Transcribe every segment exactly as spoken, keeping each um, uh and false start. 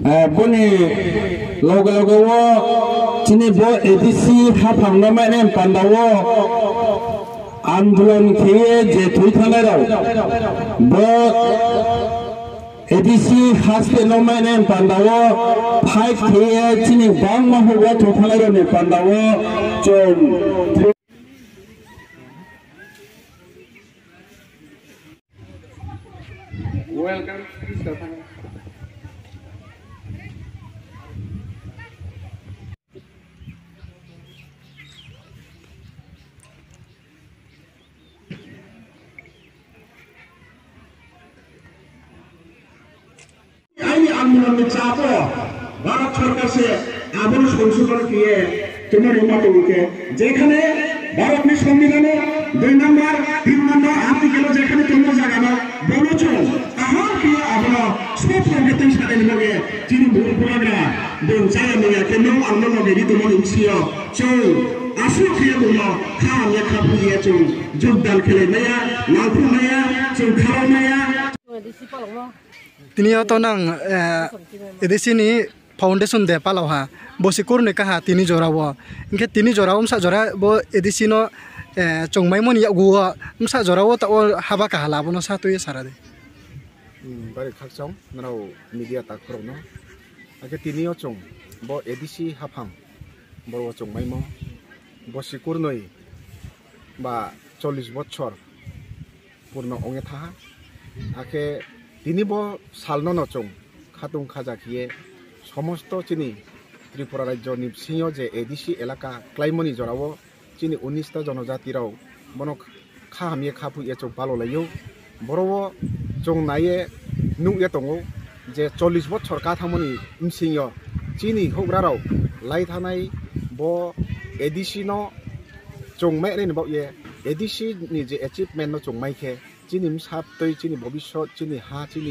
boni logo logo wo chini bo A D C hafang na mai nem pandawo आंदोलन किए जे Thuy थाने राव बो A D C खासके नो मैंने पंडावो फाइट किए चिनी बांग महुआ थुई थाने राव ने पंडावो जो Welcome, Christopher. आंदोलन में चापो भारत सरकार से आबन संशोधन किए तुम्हारे मत उनके जेखने भारत में संविधान दो नंबर तीन नंबर आर्टिकल जेखने तुम्हारे जगह में बोलो चो कहाँ किए आबन सब प्रगति सारे लोगे जिन भूल पुराना दिन चाहे नहीं के नो आंदोलन में भी तुम्हारे इंसियो चो आसु किए बोलो हाँ ये खापुए चो जुद्दल खेले नया नागपुर नया चो खाओ नया Tini auto nang edisi ni foundation de palauha bosikur ne kaha tini jora wo inke tini jora umsa jora bo edisi no chongmai mon ya guwa umsa jora wo ta haba kaha labo no sa tu ye sara de bari khak chong naro media tak pro no ake tini o chong bo edisi hafang bo chongmai mo bosikur noi ba চল্লিশ বছর purno onge tha ake তিনি ব সালন নচং খাতুং খাজা কিয়ে সমস্ত চিনি ত্রিপুরা রাজ্য নিপসিং যে ADC এলাকা ক্লাইমনি জরাও চিনি উনিশটা জনজাতিরাও বন খাহামিয়ে খাফু এ চং পালো লাইও বড়ো চং নাইয়ে নুয়ে দङ যে চল্লিশ বছর কাথামনি ইমসিং চিনি হগ্রারাও লাই থানাই ব এডিসি ন চংমাই রে নবাও এ এডিসি नि যে অ্যাচিভমেন্ট ন চংমাইखे চিনি সাপ তৈ চিনি ভবিষ্যৎ চিনি হা চিনি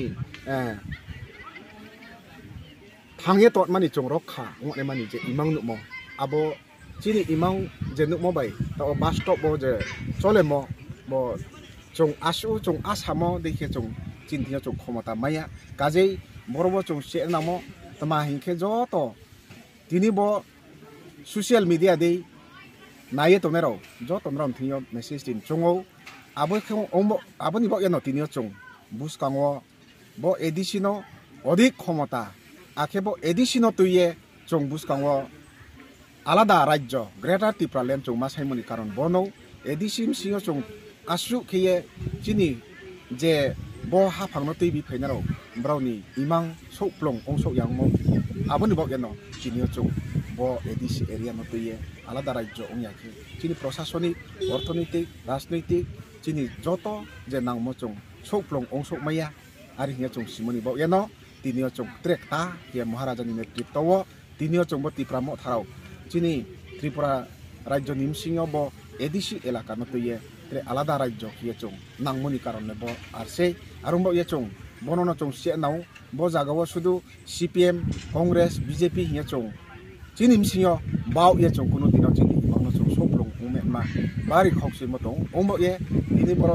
থাঙে তত মানি চং রক্ষা ngone mani je imang numo abo chini imang je numo bai ta bus stop bo je chole mo bo chong asu chong asamo dekhe chong chinthia chong khomata maya kajei borobo chong se namo tama hingkhe jo to tini bo social media dei naye to nero jo to ram thio message tin chongo abo khong ombo abo ni bo yano tini chong buskango bo edisino অধিক ক্ষমতা আখেব এডিসিনো তুইয়ে চং বুসকাঙ্গ আলাদা রাজ্য greater Tripuraland চং মাসাইমনি কারণ বনৌ এডিসিম সিংহ চং আসু খেয়ে চিনি যে ব হাফাংনো তুইবি ফাইনারও ব্রাউনি ইমাং সৌপ্লং অংশ ইয়াংম আবনি বগেন চিনিও চং ব এডিসি এরিয়ানো তুইয়ে আলাদা রাজ্য অংয়াখে চিনি প্রশাসনিক অর্থনৈতিক রাজনৈতিক চিনি যত যে নাংমো চং সৌপ্লং অংশ মাইয়া আর হিয়া চং সিমনি বগেন তিনিও চং ট্রেকটা হিয়া মহারাজানি নেতৃত্ব তিনিও চং ব ত্রিপুরামো থারাও চিনি ত্রিপুরা রাজ্য নিমসিংহ ব এডিসি এলাকা নতুয়ে ত্রে আলাদা রাজ্য হিয়া চং নাংমনি কারণে ব আর সেই আরম্ভ ইয়া চং বনন চং সে নাও ব জাগাও শুধু সিপিএম কংগ্রেস বিজেপি হিয়া চং চিনি নিমসিংহ বাও ইয়া চং কোনো দিন চিনি বাংলা চং সবলং উমে মা বারি খকসি মতো ওমব ইয়ে ইনি বড়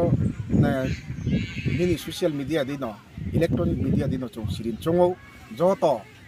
নিনি সোশ্যাল মিডিয়া দিন ইলেকট্রনিক মিডিয়া দিন চং সিরিন চংও যত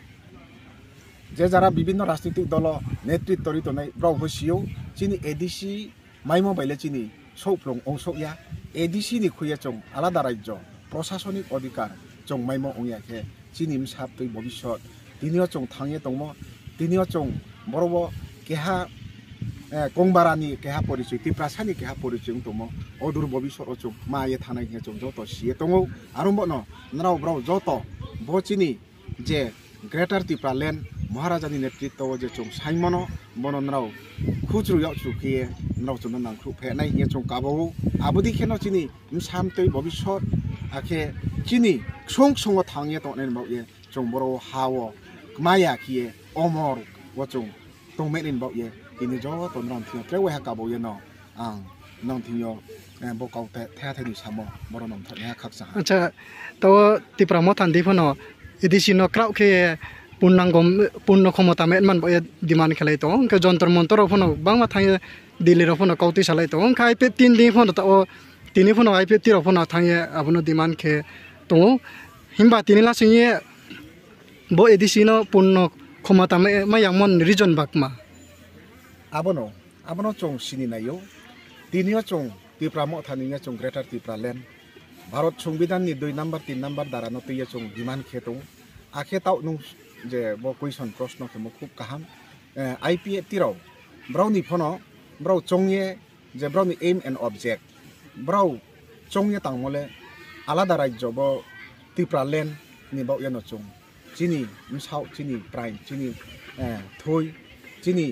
যে যারা বিভিন্ন রাজনৈতিক দল নেতৃত্ব রিতনাই ব্রাউ হসিও চিনি এডিসি মাইমো বাইলে চিনি সৌপ্লং অংশইয়া এডিসি নি খুইয়া চং আলাদা রাজ্য প্রশাসনিক অধিকার চং মাইমো অংয়াখে চিনি সাপ তুই ভবিষ্যৎ তিনিও চং থাঙে দङ তিনিও চং বড় কেহা গংবারানি কেহা পরিচয় ত্রিপ্রাসানি কেহা পরিচয় দङ অদূর ভবিষ্যৎ চং মায়ে থানাই চং যত সিয়ে দङ আরম্ভ ন নাও ব্রাউ যত বচিনি যে গ্রেটার ত্রিপুরাল্যান্ড মহারাজানি নেতৃত্ব যে চং সাইমনো বননরাও খুচরু চুকিয়ে নাও চং নাংখু ফেনাই হিয়া চং কাবাও আবদি খেনো চিনি সামতৈ ভবিষ্যৎ আখে চিনি সং সং থাঙে তনেন বাউয়ে চং বড় হাও মায়া কিয়ে অমর ও চং তংমেনিন বাউয়ে ini jo ton ram thio trewe ha kabo ye no ang nong thio bokau te tha thani samo boro nom thane ha khaksa acha to tipramo thandi phono edisino kraw ke punnangom punno khomota men man boye diman khelai to ke jontor montor phono bangma thang dili ro phono kauti salai to khai pe tin din phono to tini phono ai pe tiro phono thang abono diman khe to himba tini la singe bo edisino punno khomata me mayamon region bakma abono abono chong sini nayo tinio chong tipramo thaniya chong greater tipraland Bharat সংবিধাননি দুই number তিন number দাঁড়ানো তৈয়া চং বিমান খেতো আখে তাও নুং যে ব question প্রশ্ন খেমো খুব কাহাম আইপিএফ তিরাও ব্রাউনি ফনো ব্রাউ চংয়ে যে ব্রাউনি এইম এন্ড অবজেক্ট ব্রাউ চংয়ে তাংমলে আলাদা রাজ্য ব ত্রিপুরাল্যান্ড নি বাও ইয়ানো চং চিনি মিসাও চিনি প্রাইম চিনি থই চিনি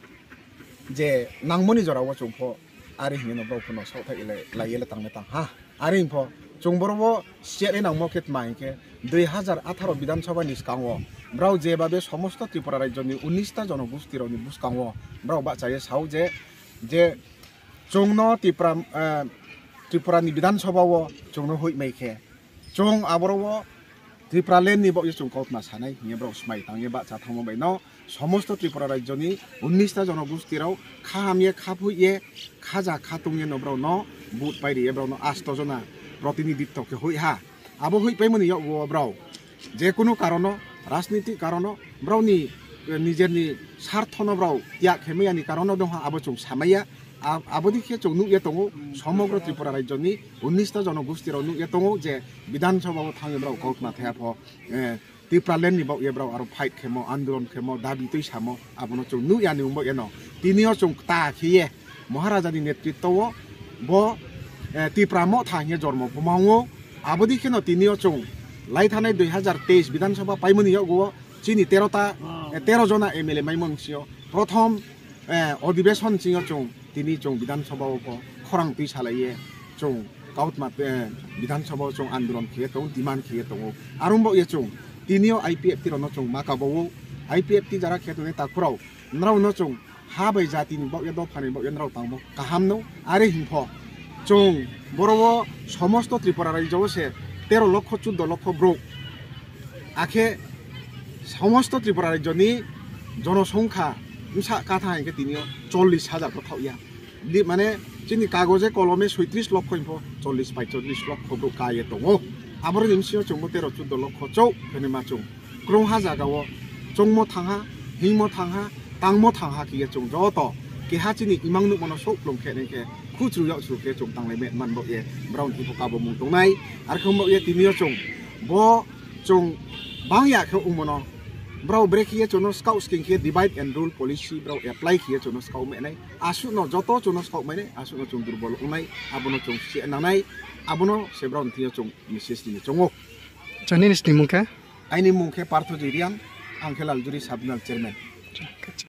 যে নাংমনি জরাও চংফ আরে হিনো ব্রাউ ফনো সাও থাইলে লাইলে তাংনে তাং হা আরে ইনফ চংবরবো সিয়ারে নাং মকেট মাইকে দুই হাজার আঠারো বিধানসভা নিষ্কাঙ্গ ব্রাউ যেভাবে সমস্ত ত্রিপুরা রাজ্যনি উনিশটা জনগোষ্ঠীর বুসকাঙ্গ ব্রাউ বাচায়ে সাউ যে যে চংন ত্রিপুরা ত্রিপুরানি বিধানসভাও চংন হই মাইকে চং আবরবো ত্রিপুরাল্যান্ড নিব চং কল্পনা সানাই নিয়ে ব্রাউ স্মাই তাঙে বাচা থামবাই ন সমস্ত ত্রিপুরা রাজ্যনি উনিশটা জনগোষ্ঠীরাও খাহামিয়ে খাফুইয়ে খাজা খাতুংয়ে নব্রাউ ন বুট বাইরে ব্রাউ ন আষ্ট জনা প্রতিনিধিত্বকে হই হা আবো হই পাইমনি ব্রাউ যে কোনো কারণ রাজনীতিক কারণ ব্রাউনি নিজেরনি স্বার্থন ব্রাউ ইয়া খেমেয়ানি কারণ দং আবো চং সামাইয়া আবদিকে চং নুয়ে দङ সমগ্র ত্রিপুরা রাজ্যনি উনিশটা জনগোষ্ঠীরাও নুয়ে দङ যে বিধানসভাও থাঙে ব্রাউ কল্পনা থায়াফ ত্রিপুরাল্যান্ড নিবাও এ ব্রাউ আরো ফাইট খেমো আন্দোলন খেমো দাবি তৈ সামো আবনো চং নুয়ানি উম্ব এন তিনিও চং তা খিয়ে মহারাজানি নেতৃত্বও ব ত্রিপুরামো থাঙে জন্ম ভমাও আবদিকে ন তিনিও চং লাই থানায় দুই হাজার তেইশ বিধানসভা পাইমনিও গো চিনি তেরোটা তেরো জনা এম এল এ মাইমংসিও প্রথম অধিবেশন চিঙ চং তিনি চং বিধানসভাও খরাং তুই সালাইয়ে চং কাউটমা বিধানসভাও চং আন্দোলন খেয়ে দङ ডিমান্ড খেয়ে দङ আরম্ভ ইয়ে চং তিনিও আইপিএফ টি রনো চং মাকাবাও আইপিএফ টি যারা খেতনে তাকুরাও নরাও ন চং হা বাই জাতিনি বাও এদ ফানি বাও এনরাও তাংবো কাহামনো আরে হিংফ চং বড় সমস্ত ত্রিপুরা রাজ্য সে তেরো লক্ষ চোদ্দ লক্ষ ব্রোক আখে সমস্ত ত্রিপুরা রাজ্যনি জনসংখ্যা উষা কাথা হাইকে তিনিও চল্লিশ হাজার কোথাও ইয়া মানে চিনি কাগজে কলমে সৈত্রিশ লক্ষ ইনফ চল্লিশ বাই চল্লিশ লক্ষ ব্রোক কায়ে দङ আবার নিমসিও চংবো তেরো চোদ্দ লক্ষ চৌ ফেনে মা চং ক্রংহা জাগাও চংমো থাঙা হিংমো থাঙা তাংমো থাঙা কিয়ে চং যত কেহা চিনি ইমাংनु মনো সৌ লংखे নেকে খুচরুয়াও সুকে চং তাংলাই মে মানবো এ ব্রাউন টিপো কাবো মুং দंनाय আর খমবো এ তিনিও চং ব চং বাংয়া খে উমনো ব্রাউ ব্রেক হিয়ে চনো স্কাউট স্কিং কে ডিভাইড এন্ড রুল পলিসি ব্রাউ এপ্লাই হিয়ে চনো স্কাউট মেনাই আসু ন যত চনো স্কাউট মেনে আসু ন চং দুর্বল উনাই আবনো চং সি নানাই আবনো সে ব্রাউন তিনিও চং মিসেস তিনি চংও জানিনিস নি মুখে আইনি মুখে পার্থ জিরিয়ান আংখেলাল জুরি সাবনাল চেয়ারম্যান